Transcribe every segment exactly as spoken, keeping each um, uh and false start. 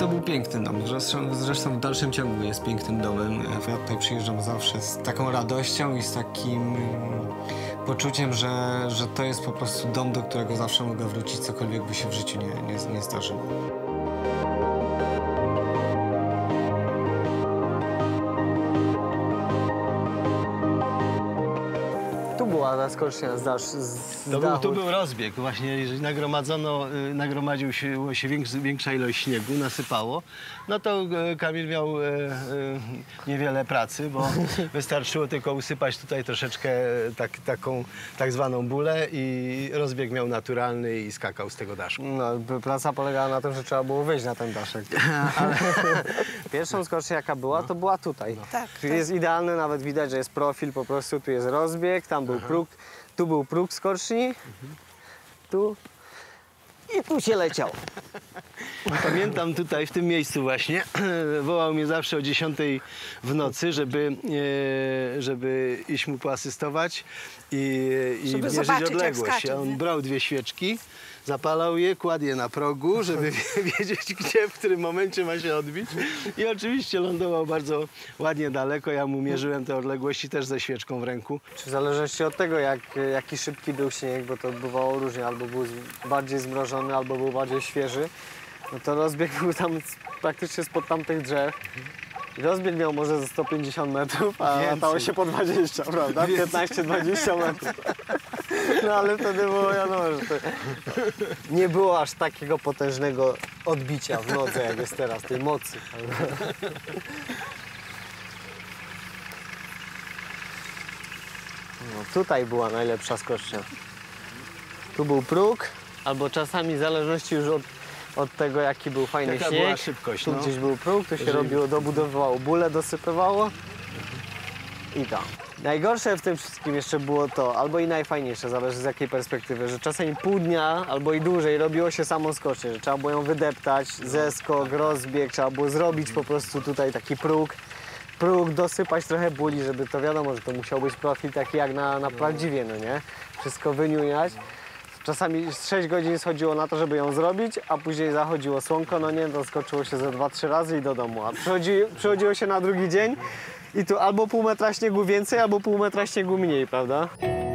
to był piękny dom. Zresztą, zresztą w dalszym ciągu jest pięknym domem. Ja tutaj przyjeżdżam zawsze z taką radością i z takim poczuciem, że, że to jest po prostu dom, do którego zawsze mogę wrócić, cokolwiek by się w życiu nie, nie, nie zdarzyło. Tu była ta skocznia z dasz, z To dachu. był, tu był rozbieg. Właśnie jeżeli nagromadzono, y, nagromadził się, się większy, większa ilość śniegu, nasypało, no to y, Kamil miał y, y, niewiele pracy, bo wystarczyło tylko usypać tutaj troszeczkę tak, taką tak zwaną bulę i rozbieg miał naturalny i skakał z tego daszku. No, praca polegała na tym, że trzeba było wyjść na ten daszek. Ale pierwszą skocznię, jaka była, to była tutaj. Tak, Tu jest idealny, nawet widać, że jest profil, po prostu tu jest rozbieg, tam był próg, tu był próg skoczni, tu i tu się leciał. Pamiętam tutaj, w tym miejscu właśnie, wołał mnie zawsze o dziesiątej w nocy, żeby, e, żeby iść mu poasystować i, i Żeby mierzyć zobaczyć, jak odległość. skacze, A on nie? brał dwie świeczki, zapalał je, kładł je na progu, żeby wiedzieć, gdzie, w którym momencie ma się odbić. I oczywiście lądował bardzo ładnie daleko. Ja mu mierzyłem te odległości też ze świeczką w ręku. Czy w zależności od tego, jak, jaki szybki był śnieg, bo to bywało różnie, albo był z- bardziej zmrożony, albo był bardziej świeży, no to rozbieg był tam z- praktycznie spod tamtych drzew. I rozbieg miał może ze sto pięćdziesiąt metrów, a Więcej. latało się po dwadzieścia, prawda? piętnaście dwadzieścia metrów. No ale wtedy było wiadomo, że to nie było aż takiego potężnego odbicia w nodze, jak jest teraz, tej mocy. No, tutaj była najlepsza skocznia. Tu był próg, albo czasami w zależności już od, od tego, jaki był fajny Taka śnieg. była szybkość, Tu no. gdzieś był próg, tu się Jeżeli- robiło, dobudowywało bóle, dosypywało i tam. Najgorsze w tym wszystkim jeszcze było to, albo i najfajniejsze, zależy z jakiej perspektywy, że czasami pół dnia albo i dłużej robiło się samą skocznię, że trzeba było ją wydeptać, zeskok, rozbieg, trzeba było zrobić po prostu tutaj taki próg. Próg, dosypać trochę buli, żeby to wiadomo, że to musiał być profil taki jak na, na prawdziwie, no nie? Wszystko wyniuniać. Czasami z sześć godzin schodziło na to, żeby ją zrobić, a później zachodziło słonko, no nie, to skoczyło się ze dwa trzy razy i do domu. A przychodzi, przychodziło się na drugi dzień i tu albo pół metra śniegu więcej, albo pół metra śniegu mniej, prawda?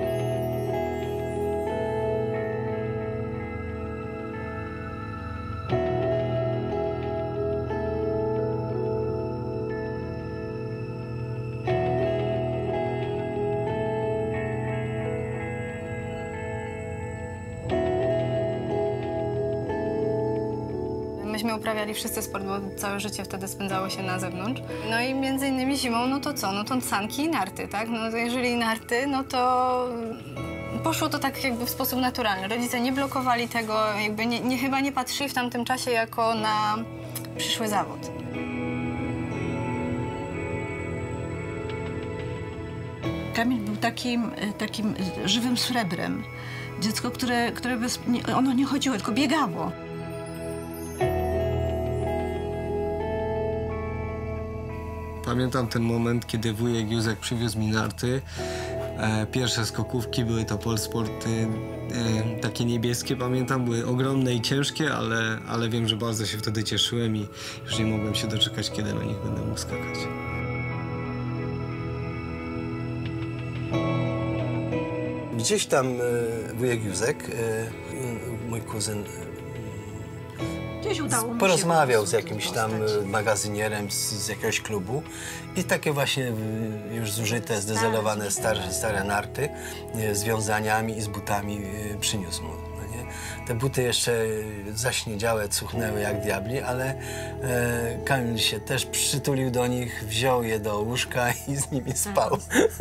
Myśmy uprawiali wszyscy sport, bo całe życie wtedy spędzało się na zewnątrz. No i między innymi zimą, no to co? No to sanki i narty, tak? No to jeżeli narty, no to poszło to tak jakby w sposób naturalny. Rodzice nie blokowali tego, jakby nie, nie, chyba nie patrzyli w tamtym czasie jako na przyszły zawód. Kamil był takim, takim żywym srebrem. Dziecko, które, które bez, nie, ono nie chodziło, tylko biegało. Pamiętam ten moment, kiedy wujek Józek przywiózł mi narty. E, pierwsze skokówki były to Polsporty, e, takie niebieskie, pamiętam, były ogromne i ciężkie, ale, ale wiem, że bardzo się wtedy cieszyłem i już nie mogłem się doczekać, kiedy na nich będę mógł skakać. Gdzieś tam e, wujek Józek, e, mój kuzyn, Gdzieś udało mu się porozmawiał po z prostu jakimś tam dostać. e, magazynierem z, z jakiegoś klubu i takie właśnie e, już zużyte, zdezelowane stare, stare narty e, z wiązaniami i z butami e, przyniósł mu. No nie? Te buty jeszcze zaśniedziałe, cuchnęły jak diabli, ale e, Kamil się też przytulił do nich, wziął je do łóżka i z nimi spał.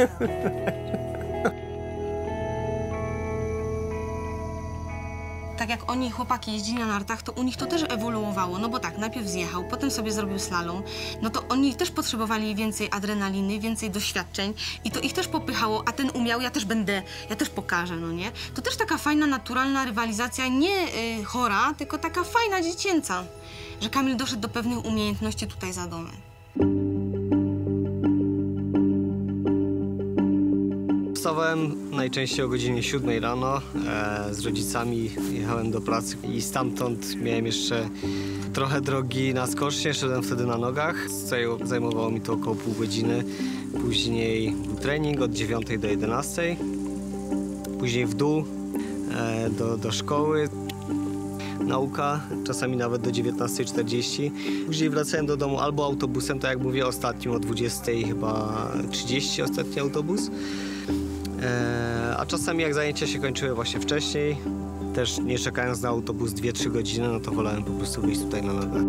Tak jak oni, chłopaki, jeździli na nartach, to u nich to też ewoluowało, no bo tak, najpierw zjechał, potem sobie zrobił slalom, no to oni też potrzebowali więcej adrenaliny, więcej doświadczeń i to ich też popychało, a ten umiał, ja też będę, ja też pokażę, no nie? To też taka fajna, naturalna rywalizacja, nie y, chora, tylko taka fajna, dziecięca, że Kamil doszedł do pewnych umiejętności tutaj za domem. wstawałem najczęściej o godzinie siódmej rano. E, z rodzicami jechałem do pracy i stamtąd miałem jeszcze trochę drogi na skocznie. Szedłem wtedy na nogach. Zajmowało mi to około pół godziny. Później trening od dziewiątej do jedenastej. Później w dół e, do, do szkoły. Nauka, czasami nawet do dziewiętnastej czterdzieści. Później wracałem do domu albo autobusem, tak jak mówię, ostatnim o dwudziestej chyba trzydzieści ostatni autobus. E, a czasami jak zajęcia się kończyły właśnie wcześniej, też nie czekając na autobus dwie trzy godziny, no to wolałem po prostu wyjść tutaj na nogach.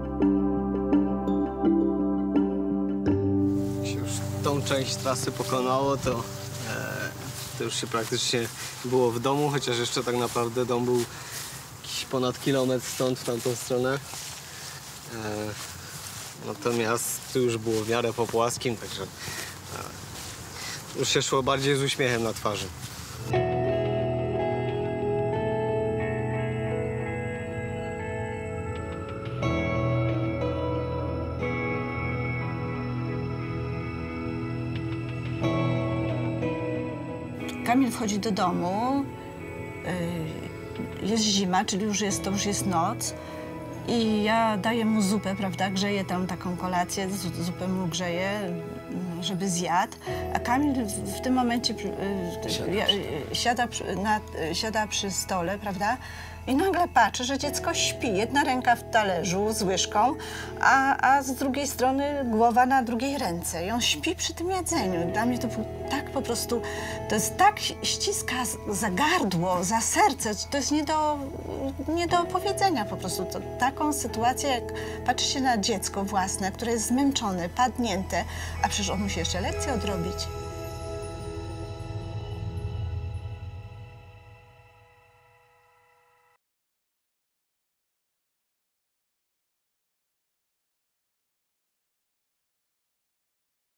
Jak się już tą część trasy pokonało, to, e, to już się praktycznie było w domu, chociaż jeszcze tak naprawdę dom był ponad kilometr stąd, w tamtą stronę. E, natomiast tu już było w miarę po płaskim, także e, już się szło bardziej z uśmiechem na twarzy. Kamil wchodzi do domu. Yy... Jest zima, czyli już jest, to już jest noc i ja daję mu zupę, prawda, grzeję tam taką kolację, zupę mu grzeję, żeby zjadł, a Kamil w, w tym momencie siada, siada, przy, na, siada przy stole, prawda, i nagle patrzy, że dziecko śpi. Jedna ręka w talerzu z łyżką, a, a z drugiej strony głowa na drugiej ręce. I on śpi przy tym jedzeniu. Dla mnie to był tak po prostu, to jest tak ściska za gardło, za serce, to jest nie do, nie do opowiedzenia po prostu. To, taką sytuację, jak patrzy się na dziecko własne, które jest zmęczone, padnięte, a przecież on musi jeszcze lekcję odrobić.